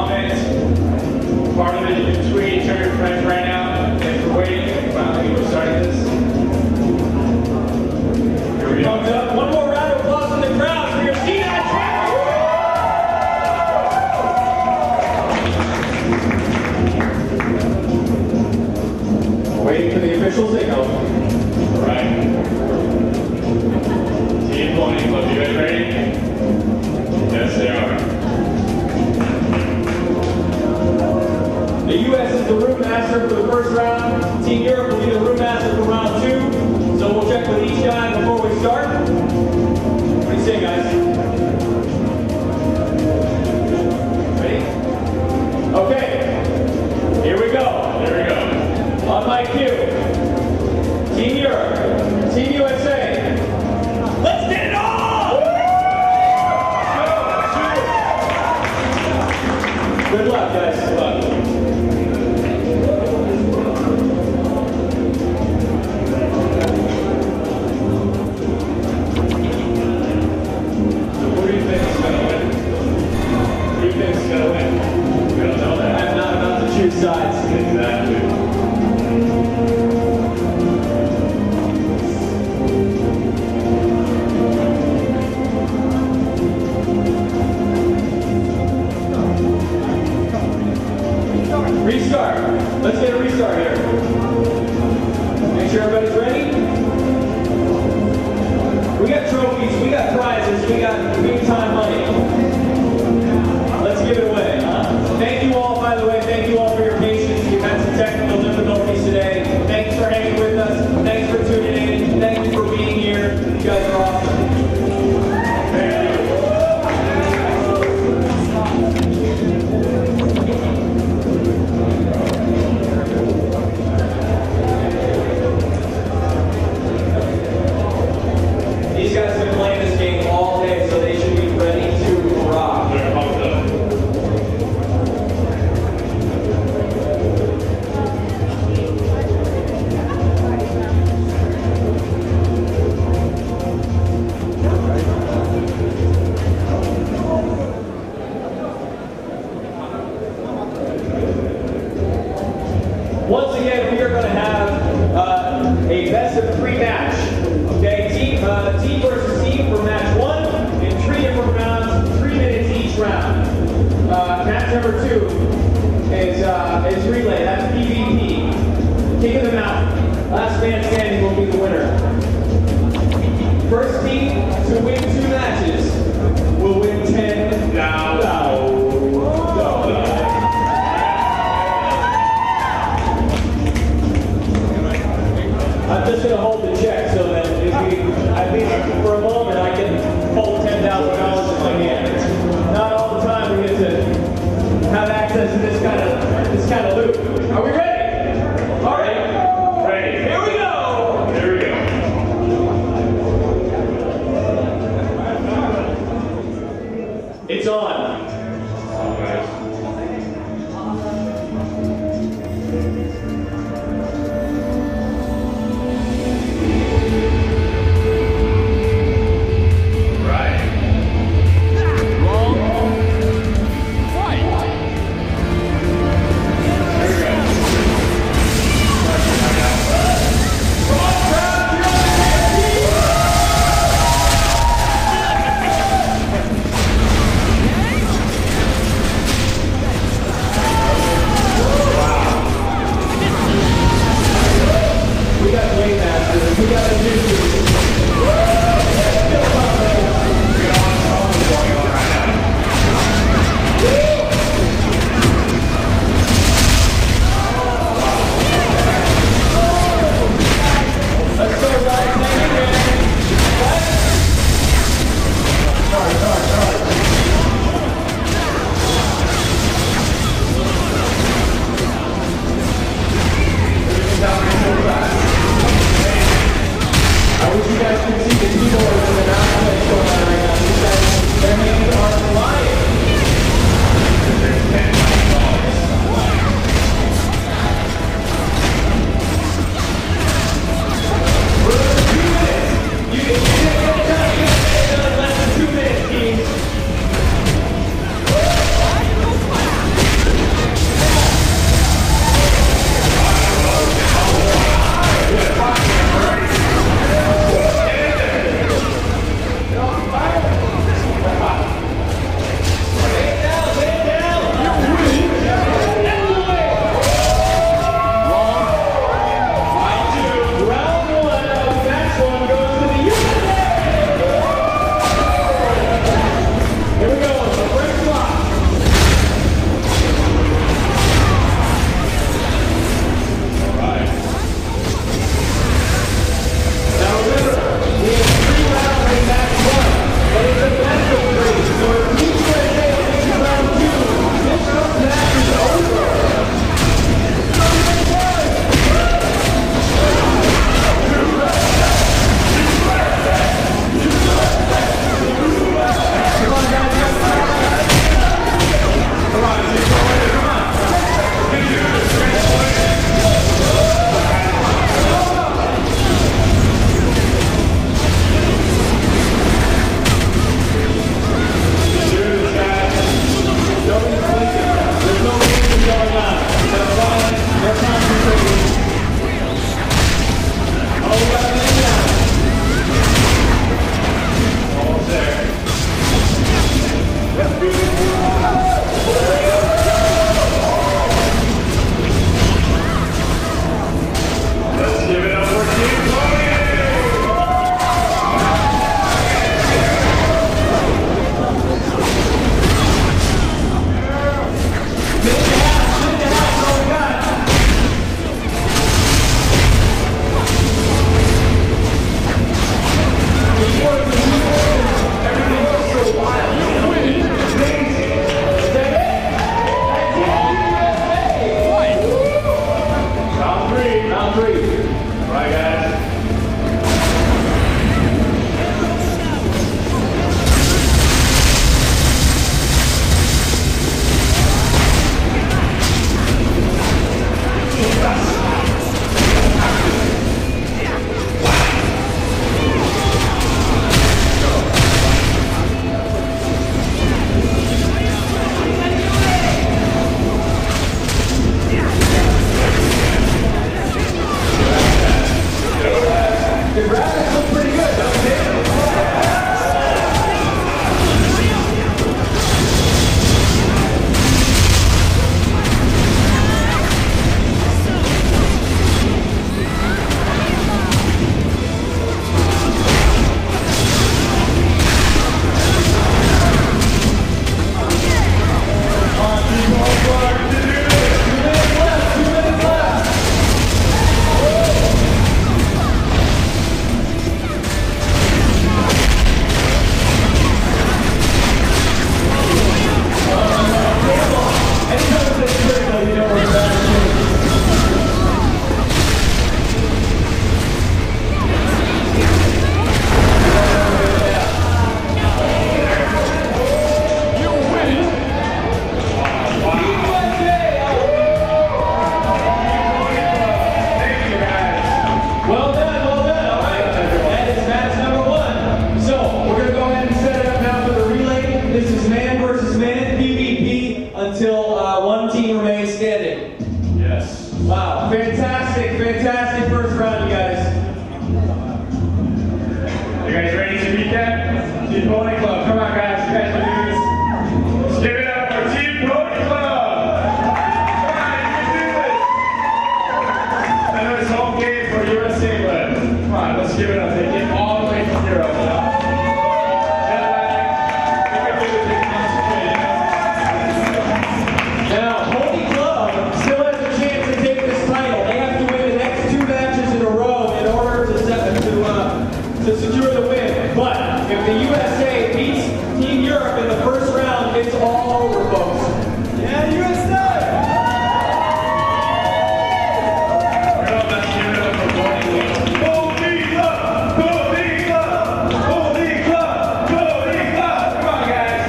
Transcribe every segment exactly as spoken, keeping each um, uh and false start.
comment. Part of it you can tweet, tell your friends right now. Thanks for waiting. Finally, we're starting this. Here we go. Thumbs up. One more round of applause from the crowd for your C nine track. Waiting for the official signal. All right. Team Pony Club, you guys ready? Yes, they are. The U S is the room master for the first round. Team Europe will be the room master for round two. So we'll check with each guy before we start. What do you say, guys? Ready? Okay. Here we go. Here we go. On my cue. Team Europe. Team U S A. Let's get it on! Good luck, guys. Good luck. Sides. Exactly. Restart. Let's get a restart here. Make sure everybody's ready. We got trophies, we got prizes, we got big time money. Let's give it away. Huh? Thank you all, by the way. Thank you all for your patience. We've had some technical difficulties today. Thanks for hanging with us. Thanks for tuning in. Thank you for being here. You guys are awesome. These guys have been playing this game all day, so they should be ready to rock. They're pumped up. Once again, we are going to have uh, a best of three match. Okay, team uh, team versus team for match one in three different rounds, three minutes each round. Uh, match number two is uh, is relay. That's P V P. King of the mountain. Last man standing will be the winner. First team to win two matches will win ten dollars. I'm just going to hold the check so that if we, I think for a moment I can hold ten thousand dollars in my hand. Not all the time we get to have access uh, one team remains standing. Yes. Wow, fantastic, fantastic first round, you guys. You guys ready to beat that? Team Pony Club. Come on, guys. You guys can do this. Let's give it up for Team Pony Club. Come on, you can do this. I know it's home game for U S A, but come on, let's give it up. They came all the way from Europe. You know? Jet lag. They can do it. They can concentrate, you know? Now, Pony Club still has a chance to take this title. They have to win the next two matches in a row in order to set, to, uh, to secure the win. But if the U S A beats Team Europe in the first round, it's all over, folks. Yeah, U S A! Well, let's give it up for Pony Club. Pony Club! Pony Club! Pony Club! Pony Club! Come on, guys.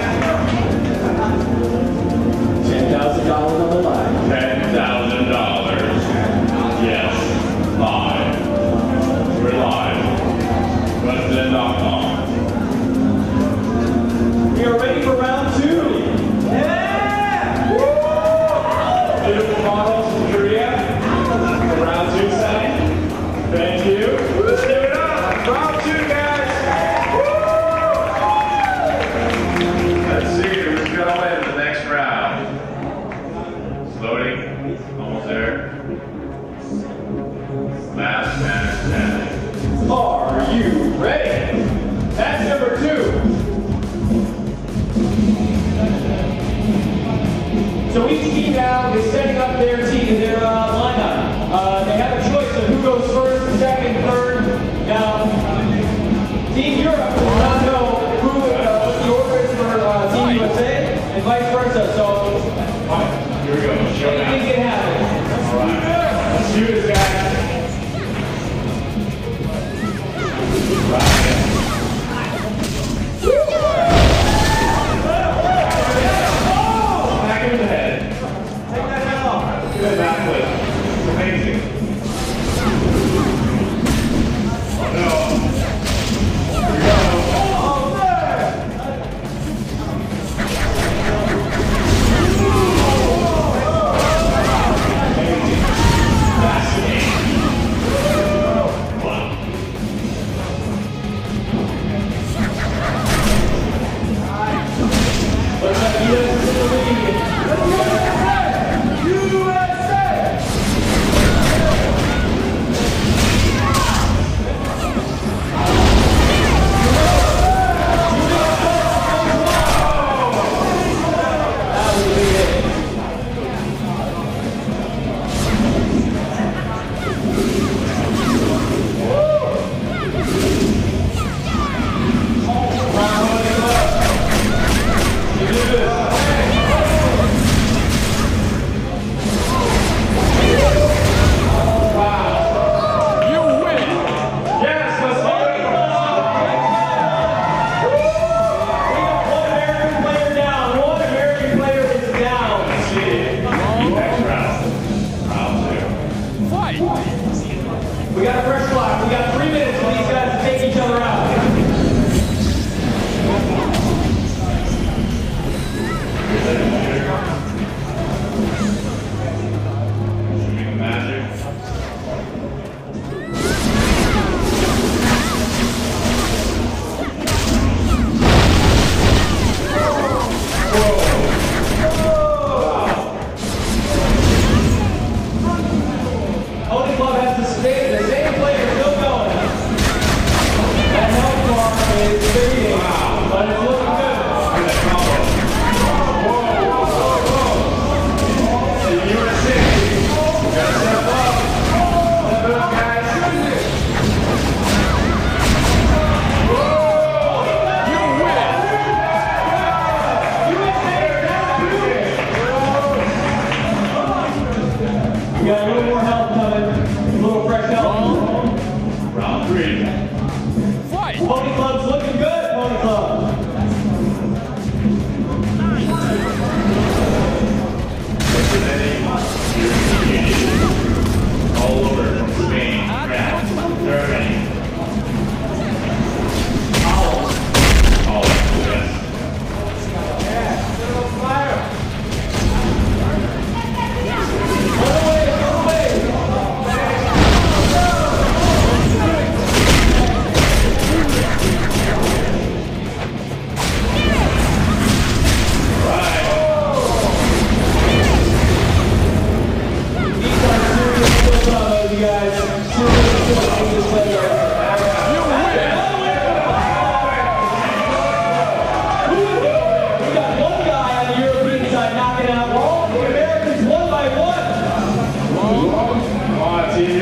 ten thousand dollars on the line. ten thousand dollars. Yes. Live. We're live. President dot com. We are ready for round two. Yeah! Woo! Beautiful models from Korea. For round two setting. Thank you. Let's give it up. Round two, guys. Woo! Let's see who's gonna win the next round. It's loading. Almost there. Last man standing. Are you ready? That's number two. So each team now is setting up their team, their uh, lineup. Uh, they have a choice of who goes first, second, third. Now, Team Europe does not know who uh, what the order is for uh, Team U S A, and vice versa. So Alright, here we go. Showdown. anything can happen. Alright. Let's do this, guys. Back in the head. Take that head off. Good backflip. It's amazing. Oh no. Here we go. Amazing. Fascinating. Wow. Looks like U S A is in the lead. U S A!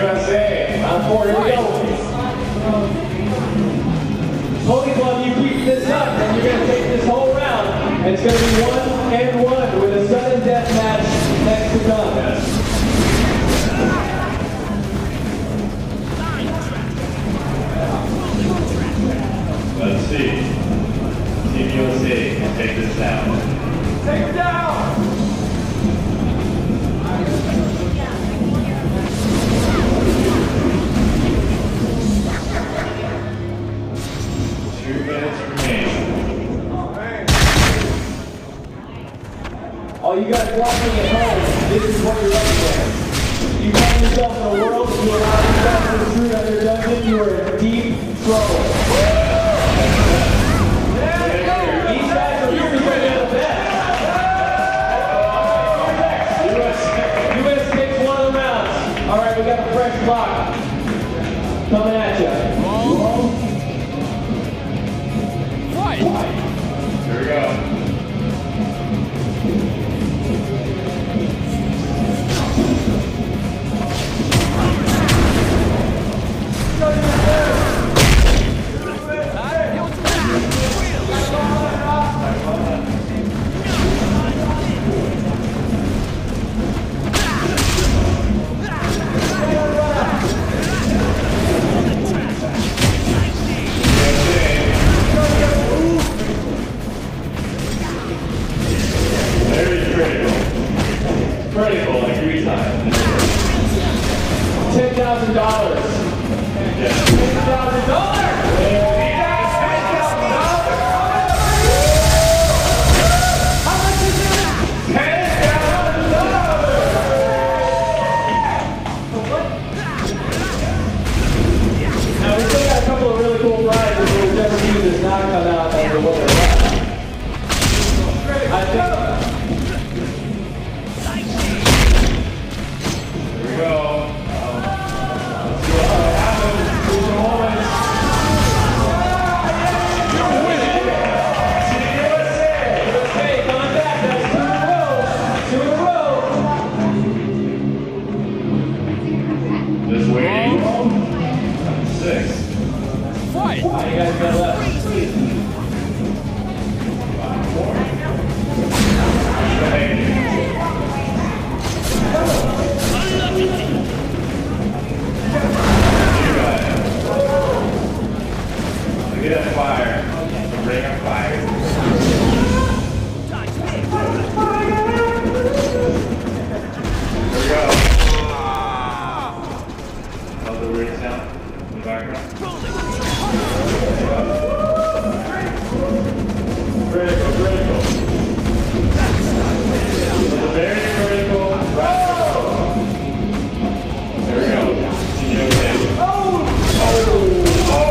U S A. Round four, here we go. Pony Club, you keep this up, and you're going to take this whole round. And it's going to be one and one with a sudden death match next to come. Yes. Let's see. Team U S A can take this down. Take it down! Two minutes remaining. All you guys watching at home, this is what you're up against. You find yourself in a world where you allow yourself to intrude on your dungeon, you are in deep trouble. These guys are here because they're the best. U S takes one of the rounds. All right, we got a fresh clock coming at you. Here we go. Critical, like three times. Ten thousand dollars. Yeah. Ten thousand dollars. How much is it? Ten thousand dollars. Now we still got a couple of really cool prizes, but whichever team does not come out as the winner. I think. Go. Let's see what happens. These are moments. You're winning. Team U S A. U S A coming back. That's two in a row. Two in a row. Just waiting. Six. Fight. How you guys got left? Five, four. Hey. Look at that fire. The ring of fire. Here we go. How's the weird sound in the background? Critical, critical. It's a very critical round. There we go. Oh! Oh!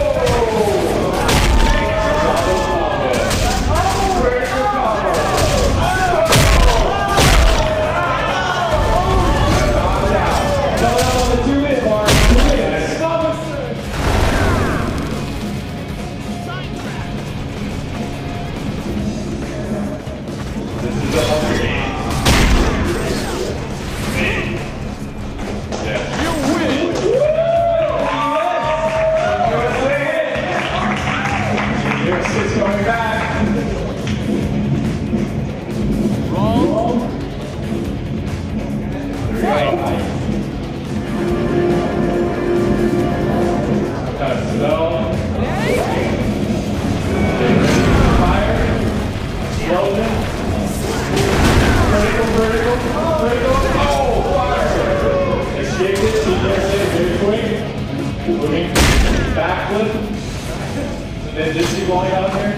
Backflip. So then just keep going out there.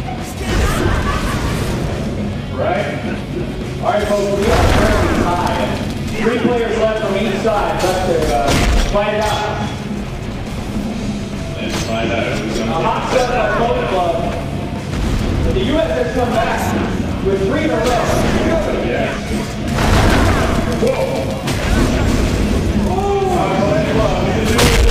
Right? Alright folks, we got currently tied. Three players left from each side. Left to uh, fight it out. Let's find out who's going to A hot set by Pony Club. But the U S has come back with three in a row. Yeah. Whoa! Alright, Pony Club, we can do it.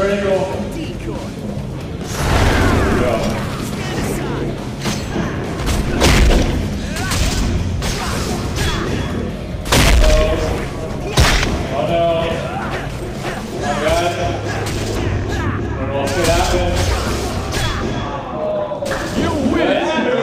critical. Go. Oh no. Oh God. I don't know what's gonna happen. You win!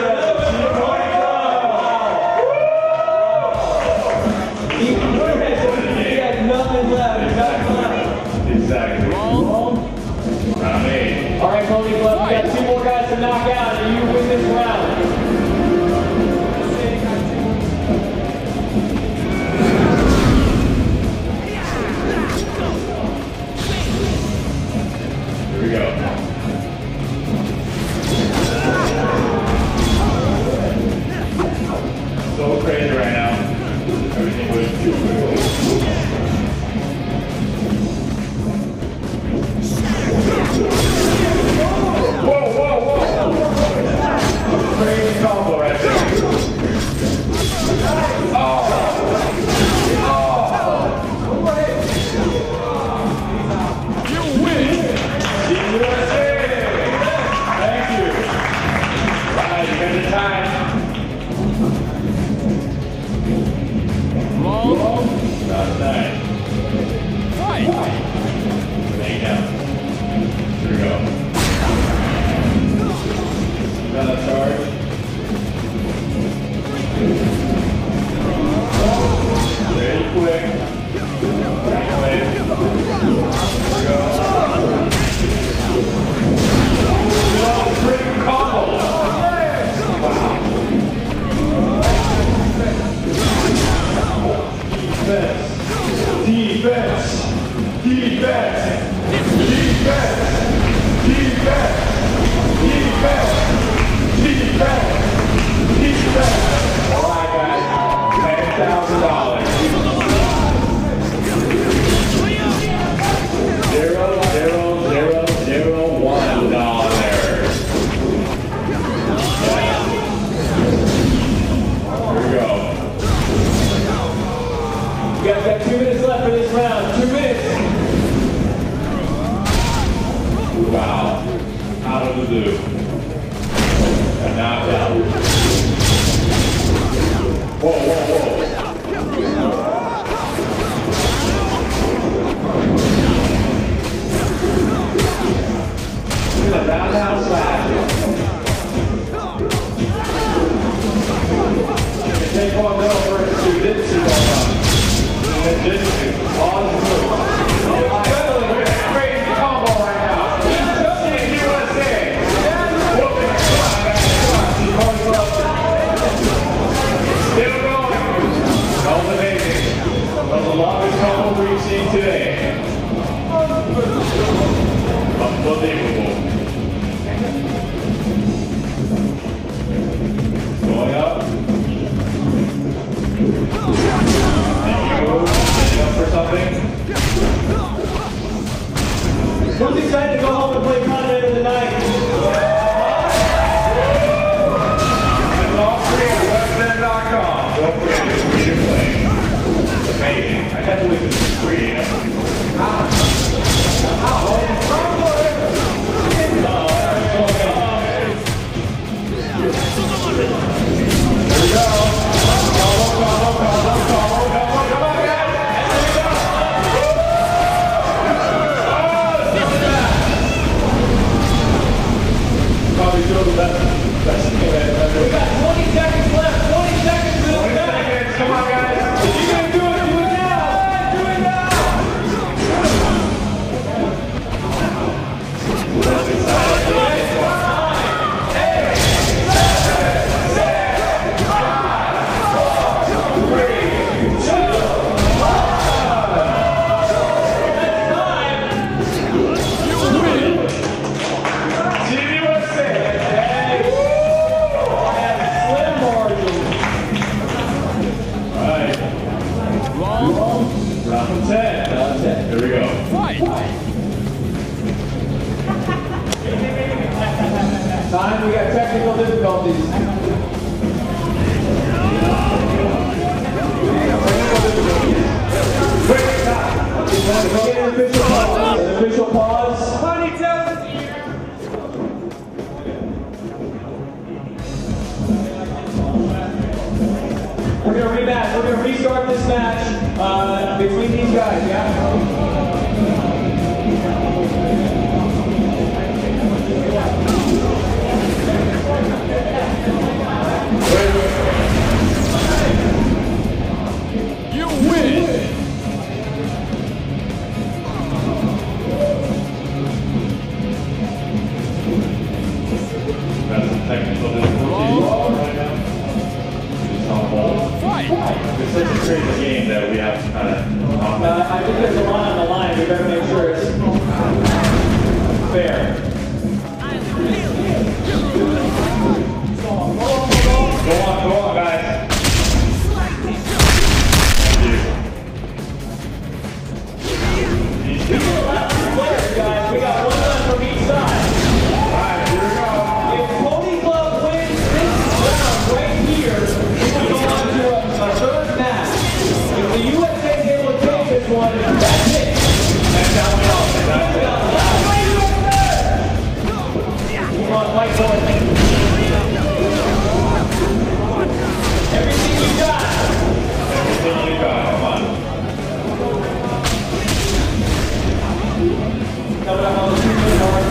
He had nothing left. Nothing left. Exactly. Not me. All right, Pony Club, we got two more guys to knock out, and you win this round. Here we go. So crazy right now. Everything was too quickly. Whoa, whoa, whoa! Crazy combo right there. Oh! You win! Team U S A! Thank you. Right, you got the time. Long. That's nice. Fight! Lay down. Here we go. Another charge. Very quick. Right away. Here we go. No, freaking combo. Wow. Defense. Defense. Defense. Defense. Defense. Defense. Defense. Defense. All right, guys. ten thousand dollars. Zero, zero, zero, zero, one dollars. Here we go. You guys got two minutes left for this round. Two minutes. Wow. Out of the blue. A knockout. Whoa, whoa, whoa. Look at the roundhouse slash. Take one middle first two. Didn't see one up. Didn't see. On the move. Crazy combo right now. Team U S A. Whooping. Still going. That was amazing. That was the longest combo we've seen today. Unbelievable. Going up. Setting up for something. Who's excited to go home and play Continent of the Night? It's all free at westbend dot com. Don't forget it's free to play. It's amazing. I can't believe this is free. You know? Here we go. Combo, combo, combo, combo, combo. Come on, guys. Here we go. Probably still the best. Best thing I've ever. We got twenty seconds left. twenty seconds to the twenty seconds. Come on, guys. If you can do it, do it now. Do it now. That's exciting. Here we go. Time, we got technical difficulties. Quick time. Get an official pause. An official pause. match uh, between these guys, yeah? You win! That's some technical difficulties right now. It's on hold. Fight! It's such a crazy game that we have to kind of. Uh, I think there's a lot on the line. We better make sure it's fair. Go on, go on, guys. Thank you. These two. Players, guys, we got one left from each side. Alright, here we go. If Pony Club wins this round right here, we will go on to a, a third match. If the U S A is able to take this one, that's it. That's how we all say that. Come on, fight for it. Everything you got. Everything you got, come on. Coming up on the two minute mark.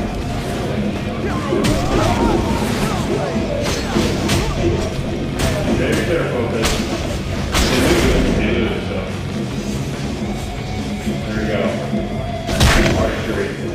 Very careful because they lose, they lose, so. There we go. Archery.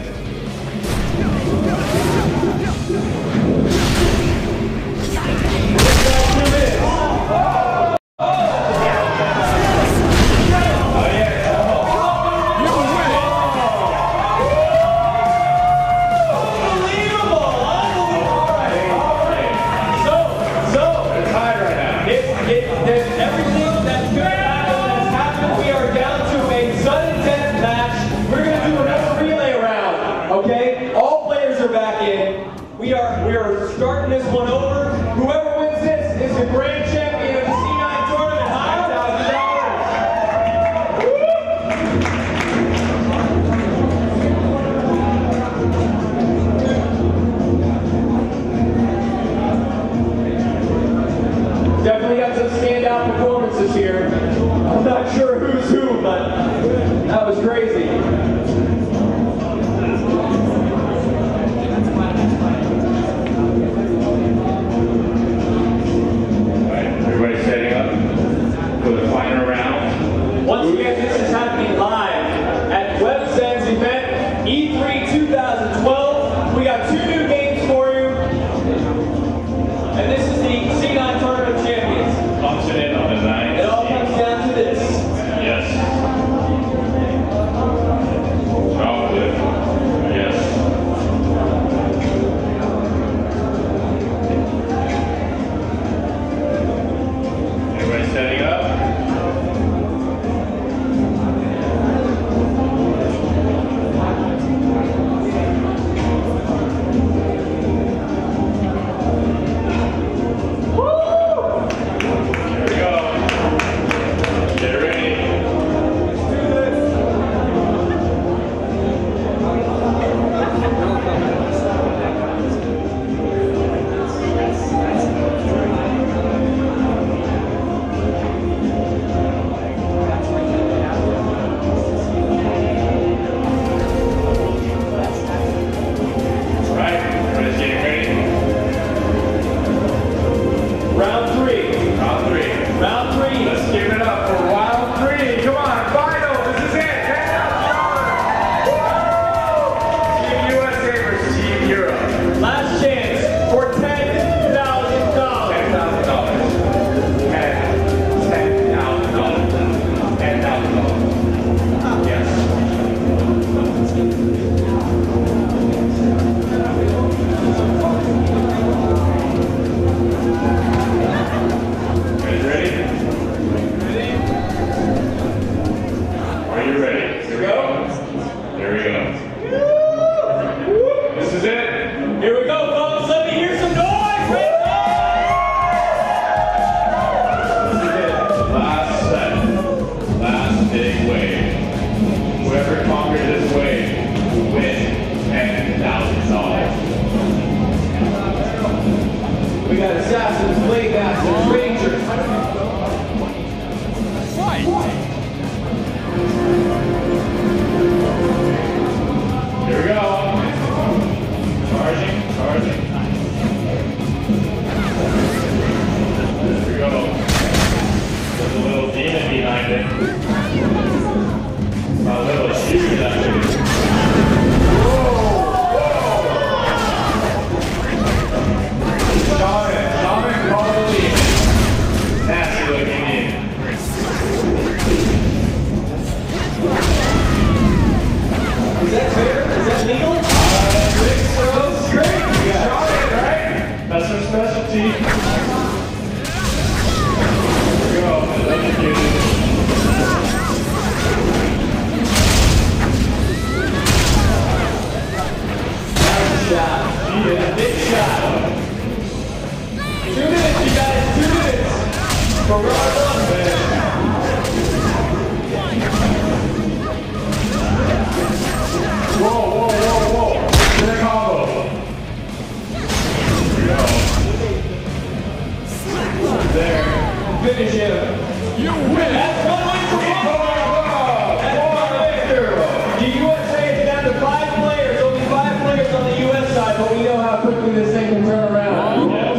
how quickly this thing can turn around. Yes.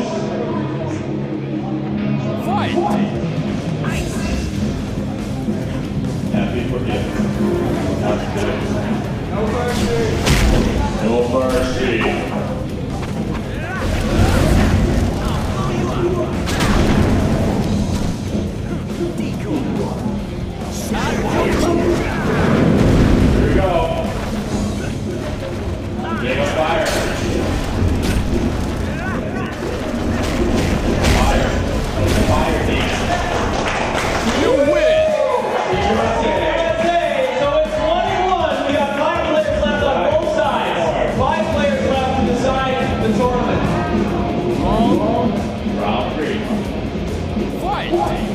Fight! Happy for you. That's good. No mercy. No mercy. Here we go. Game of fire. Fire. Fire team. You win! So it's one and one. We got five players left on both sides. Five players left to decide the tournament. Round three. Fight!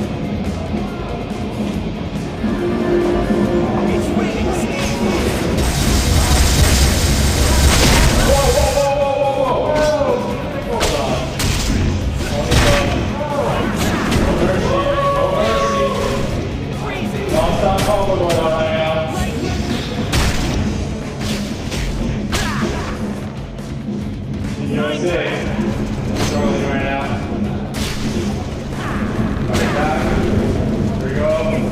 Whoa, whoa, whoa, whoa, whoa, whoa. Hold on. No mercy. No mercy. Non-stop combo going on right now. U S A. Struggling right now. Right back. Here we go.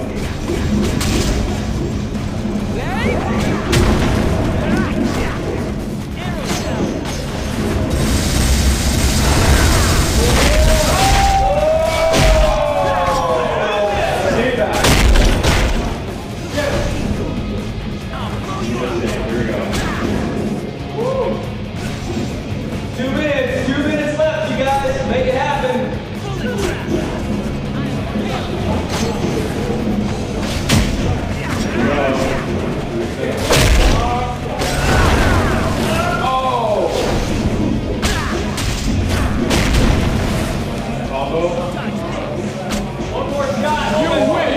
See that? U S A. Here we go. Two minutes. Two minutes left, you guys. Make it happen. One more shot. You win!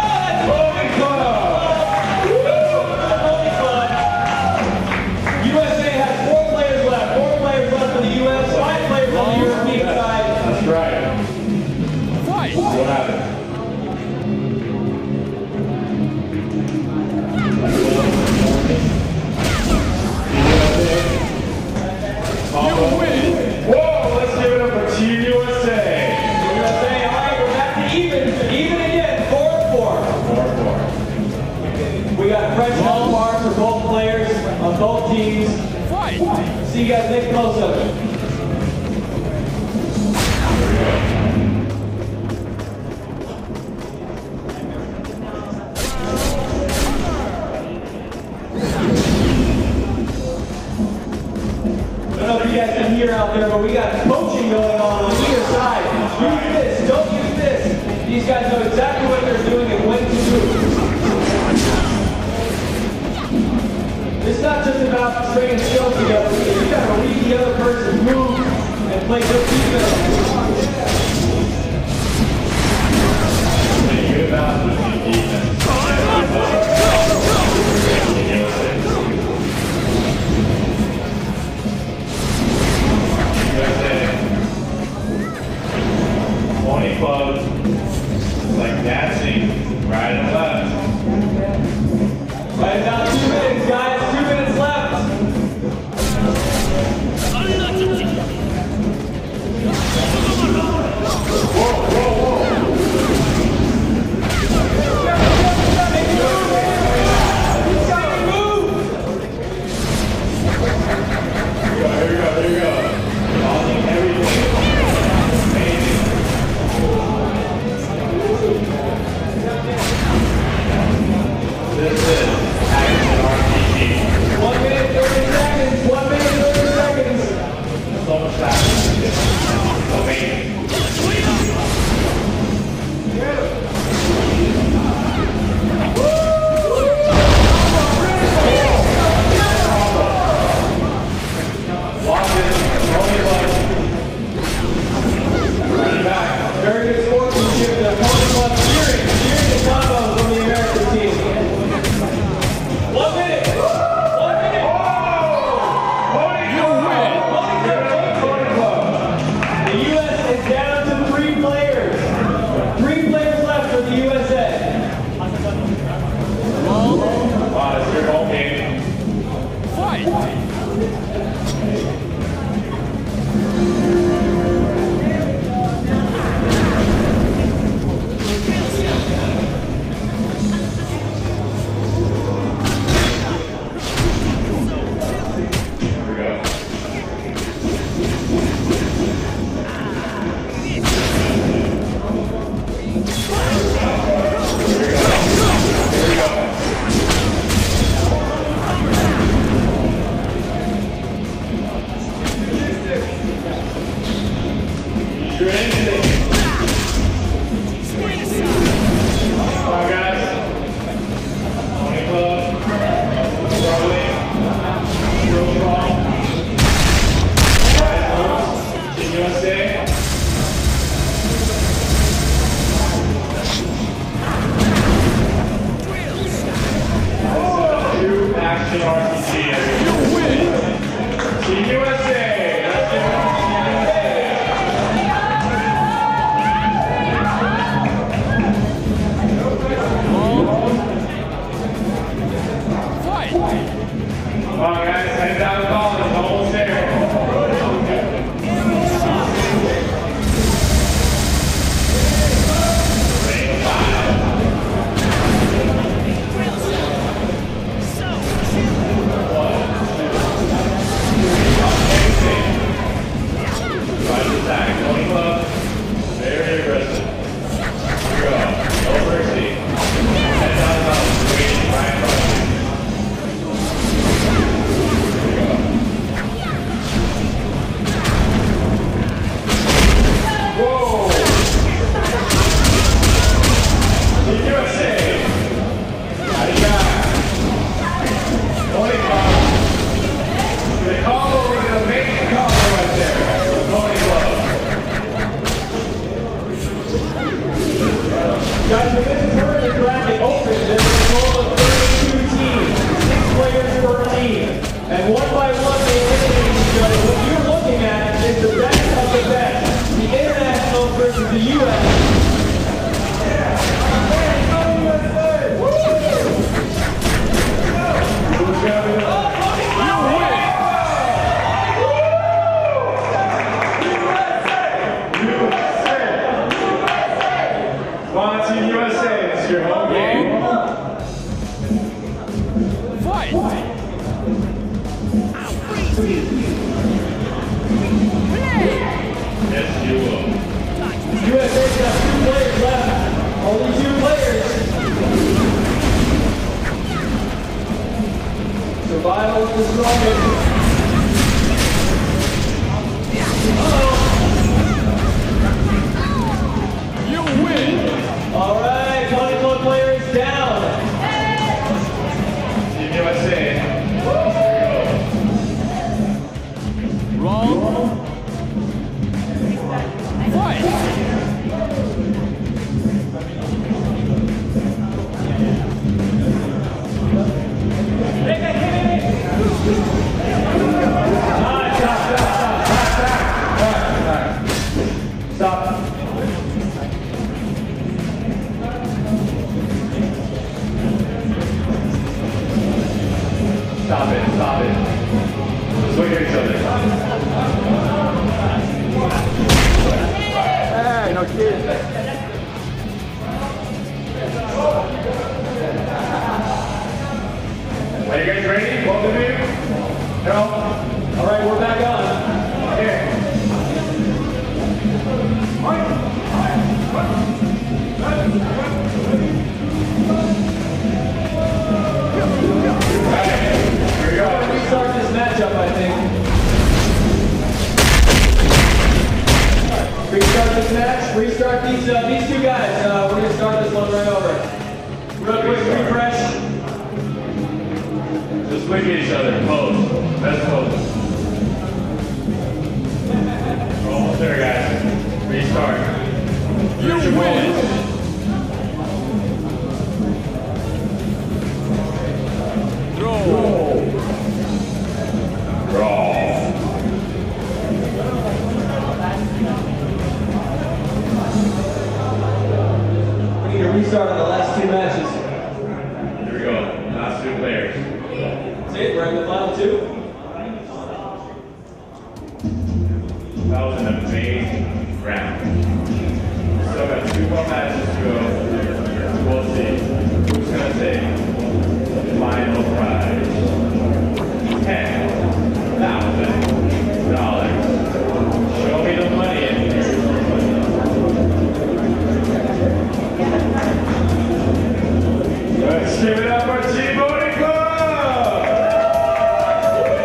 U S A has four players left. Four players left for the U S, five players on the European side. That's right. Fight! What happened? You win! Whoa, let's give it up for Team U S A. U S A, all right, we're back to even. Even again, four and four. Four, four. We got fresh health bars for both players on both teams. Fight! See you guys next close-up. I don't know if you guys can hear out there, but we got coaching going on on either side. Use this, don't use this. These guys know exactly what they're doing and when to do it. It's not just about stringing skills together. You gotta read the other person's moves and play good defense. Pretty good balance between defense. U S A. Pony club. It's like dancing right and left. Right about two minutes, guys. Two minutes left. Whoa, whoa, whoa. Here we go, here we go. Causing everything. Amazing. This is Action R P G. One minute, thirty seconds. One minute, thirty seconds. So much faster. Amazing. Watch it. Only one. Running back. Very good sportsmanship. The opponent club cheering, cheering the combos from the American team. One minute. One minute. You win! Pony club. The U S is down to three players. Three players left for the U S A. Wow, it's your home game. Fight! Action R P G. You win. Team U S A. That's it. Fight. Come on, guys. Head down the ball. It's almost there. Very aggressive. Here we go. No mercy. Head down the mountain. Waiting right in front of you. Here we go. Whoa! Team U S A. Body back. Tony Club. The combo is an amazing combo right there. Tony Club. Guys, for this tournament bracket open, there's a total of thirty-two teams, six players per team. And one by one, they eliminate each other. What you're looking at is the best of the best. The international versus the U S. Come on, Team U S A, it's your home game. Fight. Yes, you will. U S A's got two players left. Only two players. Survival is the strongest. Uh-oh. You win. All right, Tony Club player is down. Team U S A. Wrong. Fight. Stop. Stop it, stop it. Just look at each other. Hey, no kidding. Are you guys ready? Both of you? No? All right, we're back on. Okay. Here we go. Restart this matchup, I think. Restart this match. Restart these uh, these two guys. Uh, we're gonna start this one right over. Real quick refresh. Just look at each other. Pose. Best pose. We're almost there, guys. Restart. You win. Throw. Draw. We need to restart on the last two matches. Here we go. Last two players. That's it. We're in the final two. That was an amazing round. Still got two more matches to go. We'll see who's going to take the final prize. ten thousand dollars. Show me the money in here. Let's give it up for Team Bowling Club!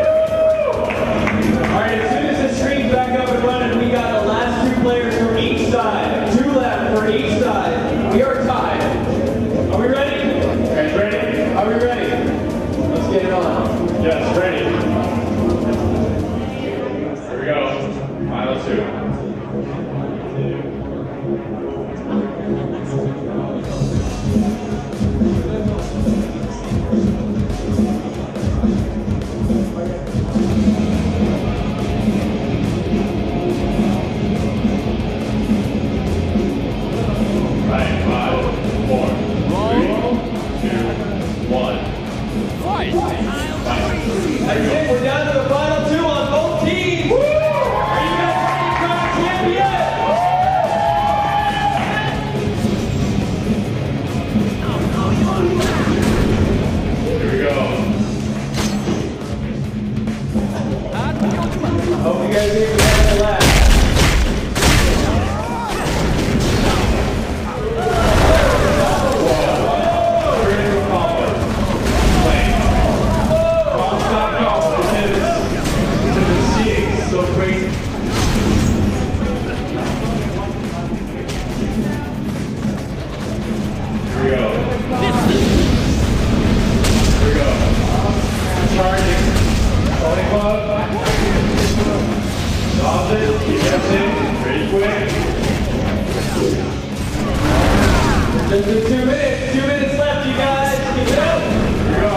Fight! That's it, we're down to the final two on both teams. Are you guys ready to crown the champion? Here we go. Hope you guys didn't have the last. So crazy. Here we go. Here we go. Charging. Tony Club. Stops it. He gets it. Pretty quick. Just do two minutes. Two minutes left, you guys. Keep it up. Here we go.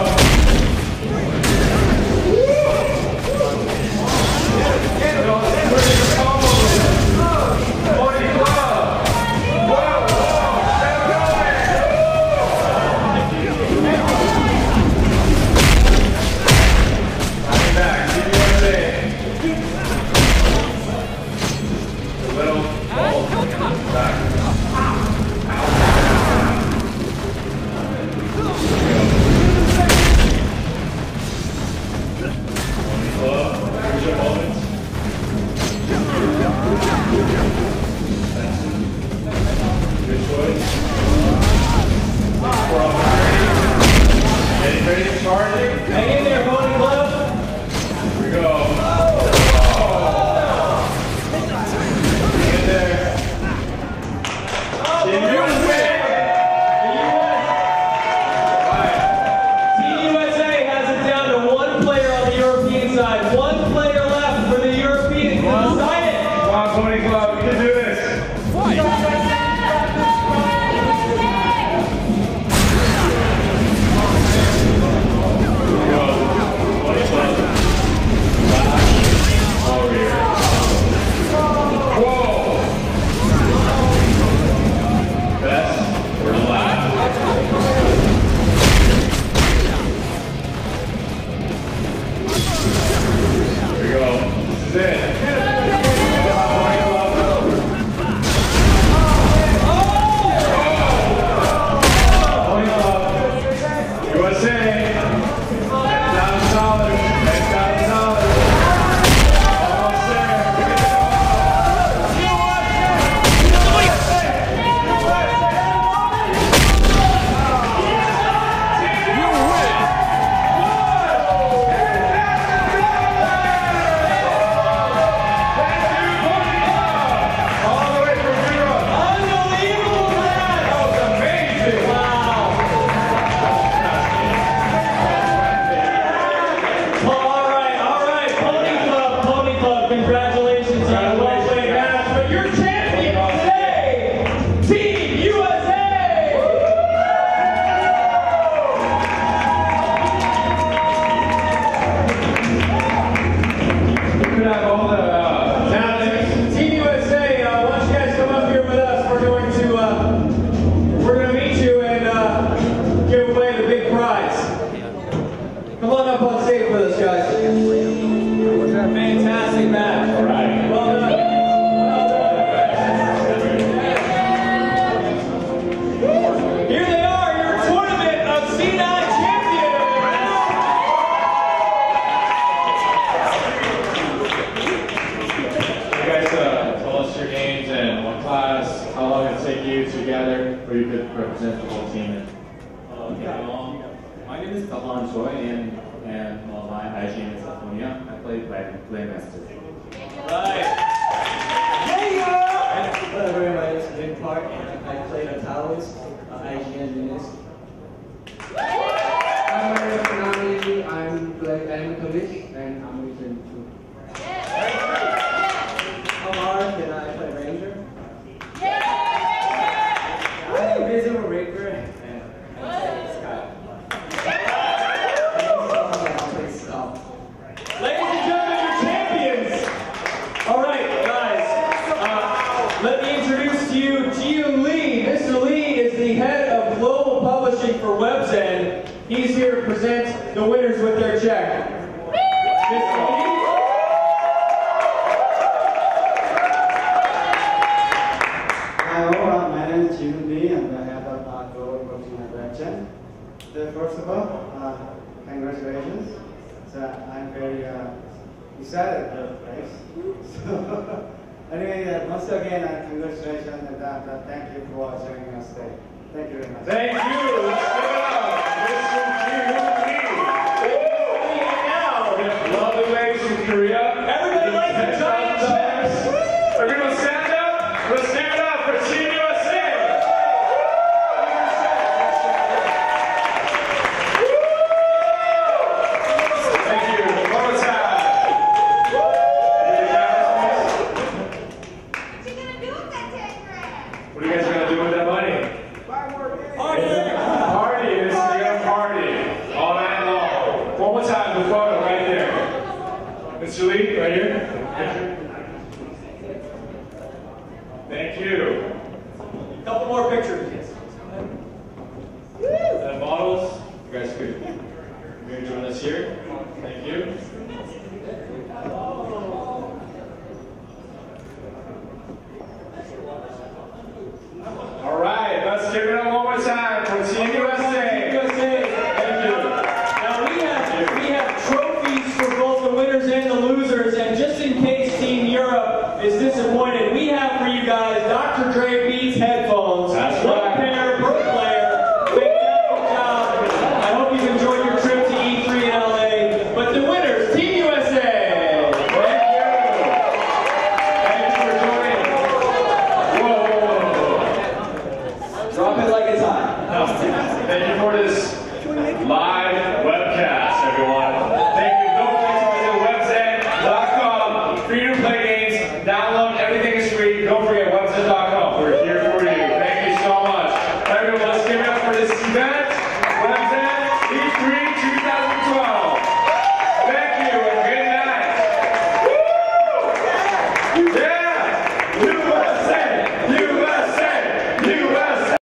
Hang in there, Pony Club. Here we go. Get there. Team U S A. Team U S A has it down to one player on the European side. One player left for the Europeans to decide it. Come on, Pony Club. We can do this. Fight! Congratulations on a well-played match, but your champion today, Team U S A! We could have all the uh, Now, Team U S A, uh, why don't you guys come up here with us? We're going to uh, we're going to meet you and uh, give away the big prize. Come on up on stage with us, guys. Fantastic match. All right. Well done. Here they are, your tournament of C nine champions. You guys uh, tell us your names and what class, how long it take you together, or you could represent the whole team. Okay, um, my name is Tahan Choi, and and uh, my I G N is Aphonia. I play Playmaster. Right. Hello, my name is Vin Park, and I play the Talons, uh, I G N Minis. Hi, my name is Konami. I'm playing Animal College, and I'm Vision too. I'm Mark, and I play Ranger. I'm Vision Ranger, and I play Scott. I play Scott. Ladies and gentlemen, your champions. All right, guys. Uh, let me introduce to you Ji-Yoon Lee. Mister Lee is the head of global publishing for WebZen. the winners with their check. Mister Lee? Hi all, my name is Jim Lee and I have a uh, global coaching and direction. So first of all, uh, congratulations. So I'm very uh, excited for the place. So anyway, uh, once again, uh, congratulations and uh, uh, thank you for joining us today. Thank you very much. Thank you. Let's give it up. Mister Jim Lee. And now, the lovely ladies from Korea. Everybody likes the giant checks. Everyone stand up. Let's stand up for Team U S A. Thank you. One more time. What are you guys gonna do with that money? Party! It's gonna party all night long. One more time, the photo right there. Mister Lee, right here. Thank you. Couple more pictures. And bottles, you guys could maybe join us here. Thank you. All right, let's give it up one more time for Team U S A. U S A. Thank you. Now we have we have trophies for both the winners and the losers, and just in case Team Europe is disappointed, we have for you guys Doctor Dre Beats headphones. That's One right. pair per player. Fantastic job. I hope you've enjoyed your trip to E three in L A. But the winners, Team U S A. Thank you. Thank you for joining. Whoa, whoa, whoa. Drop it like it's hot. Thank you for this live webcast, everyone. Thank you. Don't forget to visit webzen dot com. Free to play games. Download. Everything is free. Don't forget webzen dot com. We're here for you. Thank you so much. Everyone, let's give it up for this event. Webzen E three twenty twelve. Thank you and good night. Woo! Yeah.